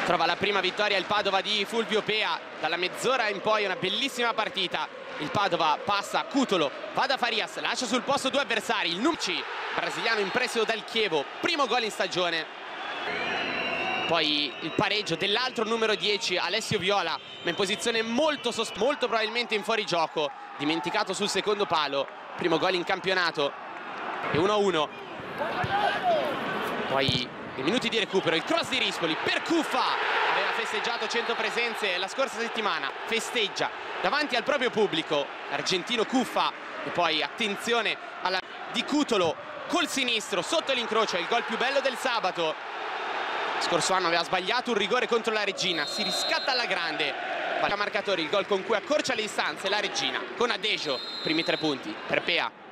Trova la prima vittoria il Padova di Fulvio Pea. Dalla mezz'ora in poi una bellissima partita. Il Padova passa, Cutolo, va da Farias, lascia sul posto due avversari. Il Numci, brasiliano in prestito dal Chievo, primo gol in stagione. Poi il pareggio dell'altro numero 10, Alessio Viola, ma in posizione molto probabilmente in fuorigioco. Dimenticato sul secondo palo, primo gol in campionato. E 1-1. Poi i minuti di recupero, il cross di Rispoli per Cuffa. Aveva festeggiato 100 presenze la scorsa settimana, festeggia davanti al proprio pubblico, l'argentino Cuffa. E poi attenzione alla di Cutolo col sinistro sotto l'incrocio, è il gol più bello del sabato. Scorso anno aveva sbagliato un rigore contro la Regina, si riscatta alla grande. Marcatori, il gol con cui accorcia le distanze la Regina con Adejo, primi 3 punti per Pea.